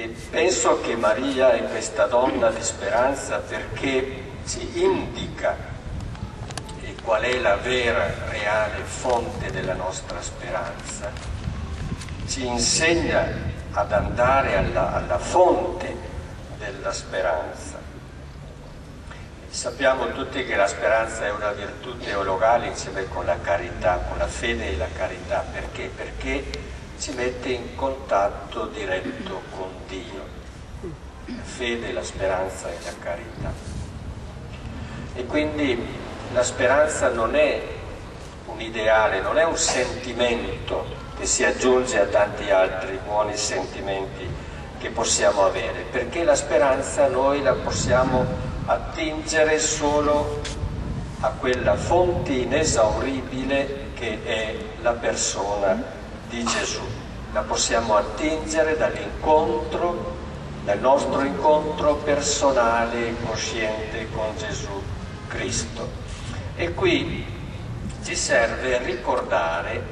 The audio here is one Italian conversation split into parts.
E penso che Maria è questa donna di speranza perché ci indica qual è la vera, reale fonte della nostra speranza, ci insegna ad andare alla fonte della speranza. Sappiamo tutti che la speranza è una virtù teologale insieme con la carità, con la fede e la carità. Perché? Perché ci mette in contatto diretto con Dio. La fede, la speranza e la carità. E quindi la speranza non è un ideale, non è un sentimento che si aggiunge a tanti altri buoni sentimenti che possiamo avere, perché la speranza noi la possiamo attingere solo a quella fonte inesauribile che è la persona di Gesù. La possiamo attingere dall'incontro, dal nostro incontro personale e cosciente con Gesù Cristo. E qui ci serve ricordare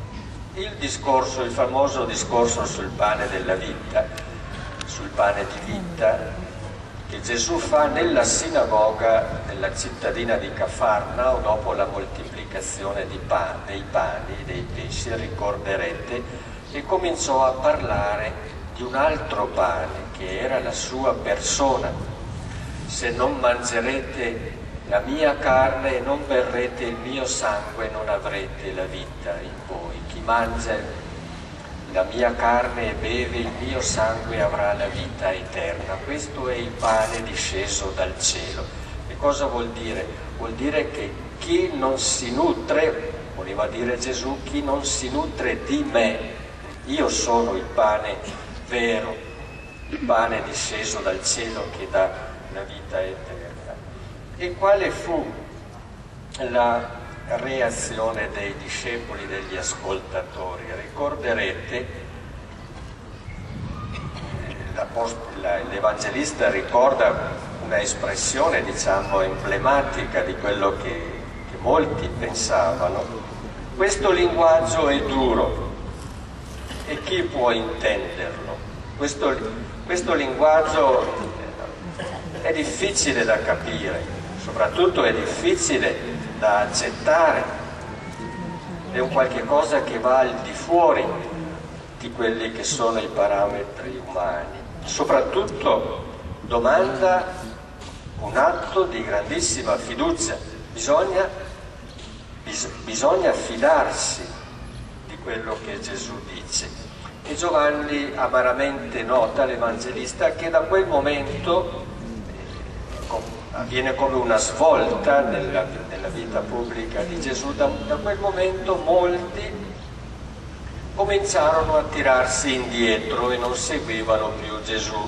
il famoso discorso sul pane della vita, sul pane di vita, che Gesù fa nella sinagoga della cittadina di Cafarnao dopo la moltiplicazione dei pani, dei pesci, ricorderete, e cominciò a parlare di un altro pane che era la sua persona. Se non mangerete la mia carne e non berrete il mio sangue, non avrete la vita in voi. Chi mangia la mia carne e beve il mio sangue avrà la vita eterna. Questo è il pane disceso dal cielo. E cosa vuol dire? Vuol dire che chi non si nutre, voleva dire Gesù, chi non si nutre di me, io sono il pane vero, il pane disceso dal cielo che dà la vita eterna. E quale fu la reazione dei discepoli, degli ascoltatori? Ricorderete, l'Evangelista ricorda una espressione, diciamo, emblematica di quello che molti pensavano. Questo linguaggio è duro e chi può intenderlo? Questo linguaggio è difficile da capire, soprattutto è difficile da accettare, è un qualche cosa che va al di fuori di quelli che sono i parametri umani. Soprattutto domanda un atto di grandissima fiducia, bisogna fidarsi di quello che Gesù dice. E Giovanni amaramente nota, l'Evangelista, che da quel momento avviene come una svolta nella vita pubblica di Gesù. Da quel momento molti cominciarono a tirarsi indietro e non seguivano più Gesù.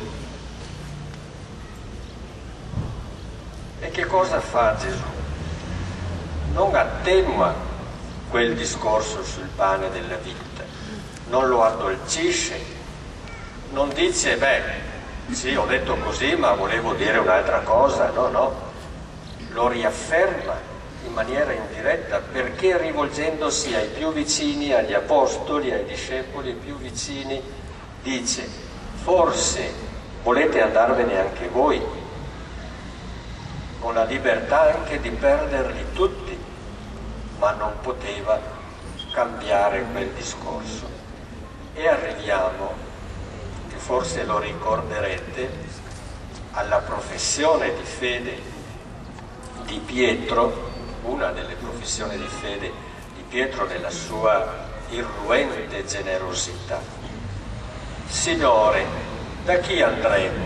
E che cosa fa Gesù? Non attenua quel discorso sul pane della vita, non lo addolcisce, non dice, sì, ho detto così, ma volevo dire un'altra cosa. No, lo riafferma in maniera indiretta, perché rivolgendosi ai più vicini, agli apostoli, ai discepoli più vicini, dice: forse volete andarvene anche voi, con la libertà anche di perderli tutti, ma non poteva cambiare quel discorso. E arriviamo, che forse lo ricorderete, alla professione di fede di Pietro, una delle professioni di fede di Pietro nella sua irruente generosità. Signore, da chi andremo?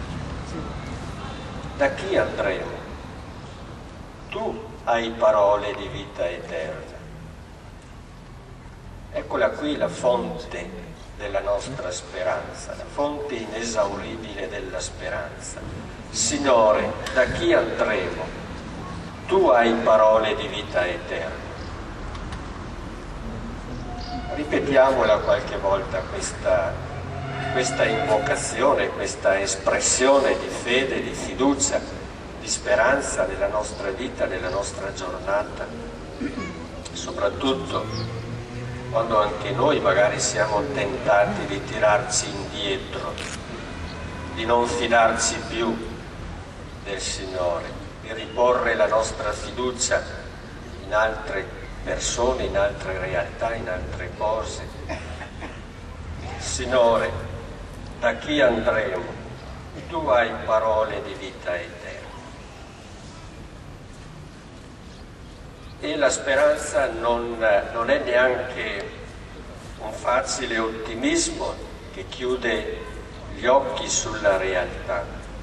Da chi andremo? Tu hai parole di vita eterna. Eccola qui la fonte della nostra speranza, la fonte inesauribile della speranza. Signore, da chi andremo? Tu hai parole di vita eterna. Ripetiamola qualche volta questa invocazione, questa espressione di fede, di fiducia, di speranza nella nostra vita, nella nostra giornata, soprattutto quando anche noi magari siamo tentati di tirarci indietro di non fidarci più del Signore, di riporre la nostra fiducia in altre persone, in altre realtà, in altre cose. Signore, da chi andremo? Tu hai parole di vita eterna. E la speranza non è neanche un facile ottimismo che chiude gli occhi sulla realtà.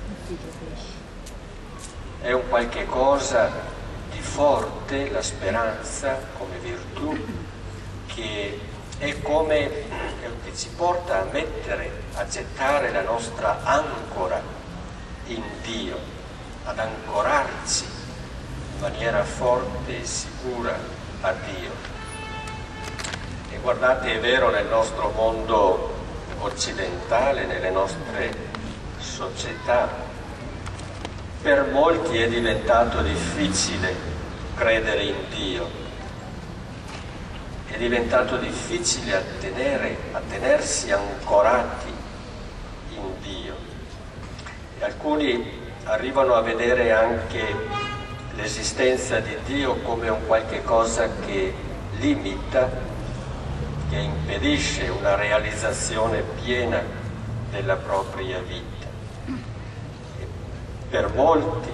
È un qualche cosa di forte, la speranza come virtù, che è come che ci porta a mettere, a gettare la nostra ancora in Dio, ad ancorarci in maniera forte e sicura a Dio. E guardate, è vero, nel nostro mondo occidentale, nelle nostre società, per molti è diventato difficile credere in Dio. È diventato difficile a tenersi ancorati in Dio. E alcuni arrivano a vedere anche l'esistenza di Dio come un qualche cosa che limita, che impedisce una realizzazione piena della propria vita. E per molti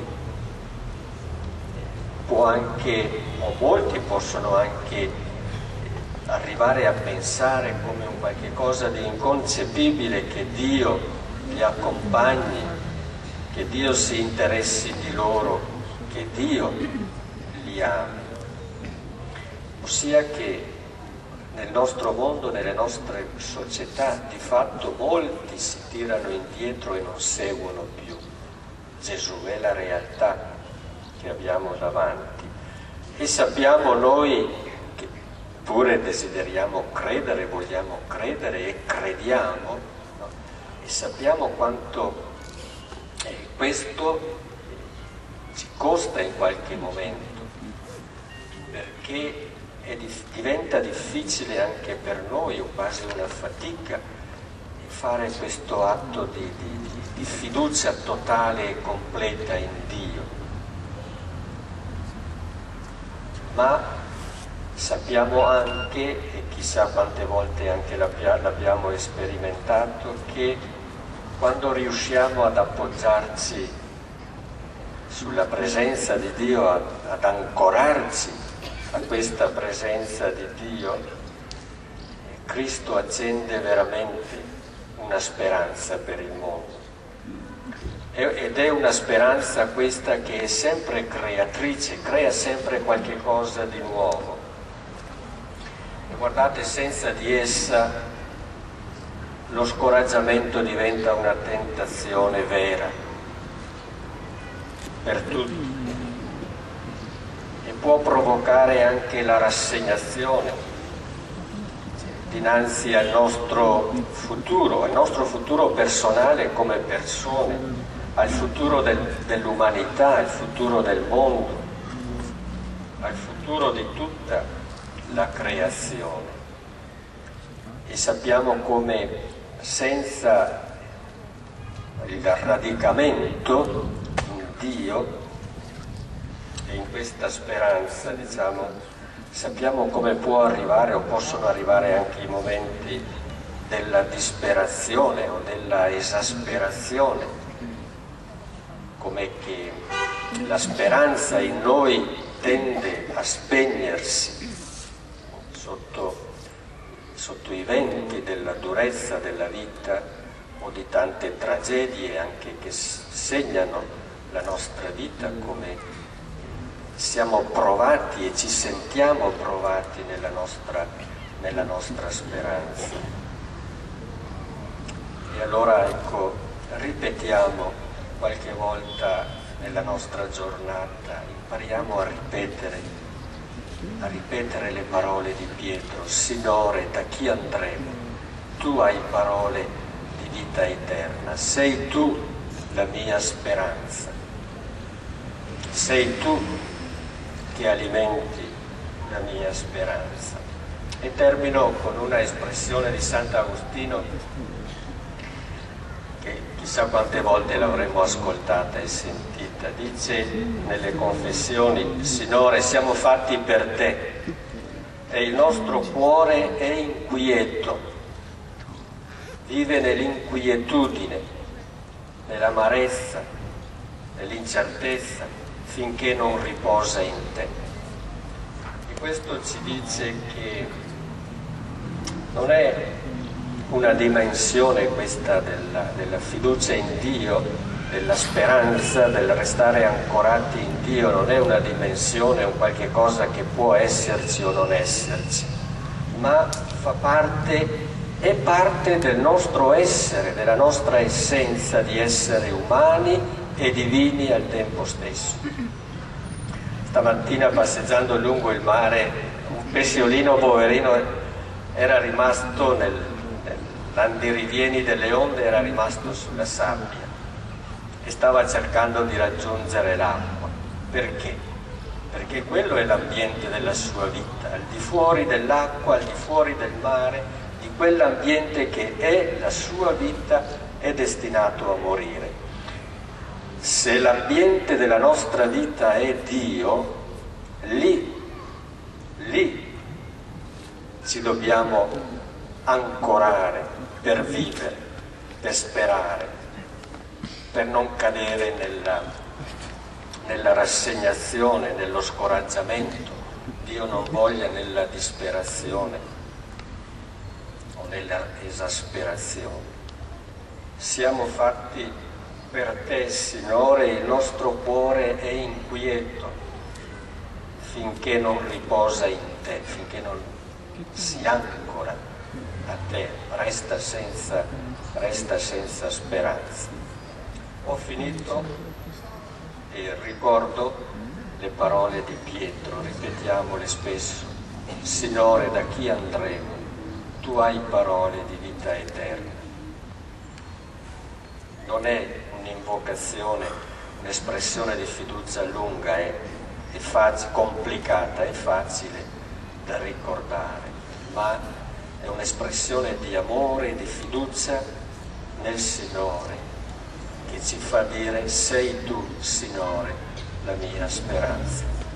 molti possono anche arrivare a pensare come un qualche cosa di inconcepibile che Dio li accompagni, che Dio si interessi di loro, che Dio li ami. Ossia che nel nostro mondo, nelle nostre società, di fatto molti si tirano indietro e non seguono più Gesù. È la realtà che abbiamo davanti. E sappiamo noi, pure desideriamo credere, vogliamo credere e crediamo, no? E sappiamo quanto questo ci costa in qualche momento, perché diventa difficile anche per noi, o quasi una fatica, fare questo atto di fiducia totale e completa in Dio. Ma sappiamo anche, e chissà quante volte anche l'abbiamo sperimentato, che quando riusciamo ad appoggiarci sulla presenza di Dio, ad ancorarci a questa presenza di Dio, Cristo accende veramente una speranza per il mondo. Ed è una speranza questa che è sempre creatrice, crea sempre qualche cosa di nuovo. Guardate, senza di essa lo scoraggiamento diventa una tentazione vera per tutti e può provocare anche la rassegnazione dinanzi al nostro futuro personale come persone, al futuro dell'umanità, al futuro del mondo, al futuro di tutta la creazione. E sappiamo come senza il radicamento in Dio e in questa speranza, diciamo, sappiamo come può arrivare o possono arrivare anche i momenti della disperazione o della esasperazione, come che la speranza in noi tende a spegnersi sotto i venti della durezza della vita o di tante tragedie anche che segnano la nostra vita, come siamo provati e ci sentiamo provati nella nostra speranza. E allora ecco, ripetiamo qualche volta nella nostra giornata, impariamo a ripetere le parole di Pietro: Signore, da chi andremo? Tu hai parole di vita eterna, sei tu la mia speranza, sei tu che alimenti la mia speranza. E termino con una espressione di Sant'Agostino che chissà quante volte l'avremmo ascoltata e sentita. Dice nelle confessioni: Signore, siamo fatti per te e il nostro cuore è inquieto, vive nell'inquietudine, nell'amarezza, nell'incertezza, finché non riposa in te. E questo ci dice che non è una dimensione questa della fiducia in Dio, della speranza, del restare ancorati in Dio, non è una dimensione, un qualche cosa che può esserci o non esserci, ma è parte del nostro essere, della nostra essenza di essere umani e divini al tempo stesso. Stamattina, passeggiando lungo il mare, un pesciolino poverino era rimasto nell'andirivieni delle onde, era rimasto sulla sabbia e stava cercando di raggiungere l'acqua. Perché? Perché quello è l'ambiente della sua vita, al di fuori dell'acqua, al di fuori del mare, di quell'ambiente che è la sua vita, è destinato a morire. Se l'ambiente della nostra vita è Dio, lì ci dobbiamo ancorare per vivere, per sperare, per non cadere nella rassegnazione, nello scoraggiamento, Dio non voglia, nella disperazione o nella esasperazione. Siamo fatti per te, Signore, il nostro cuore è inquieto finché non riposa in te, finché non si ancora a te, resta senza speranza. Ho finito e ricordo le parole di Pietro, ripetiamole spesso: Signore, da chi andremo? Tu hai parole di vita eterna. Non è un'invocazione, un'espressione di fiducia lunga, è complicata, è facile da ricordare, ma è un'espressione di amore e di fiducia nel Signore, che ci fa dire: sei tu, Signore, la mia speranza.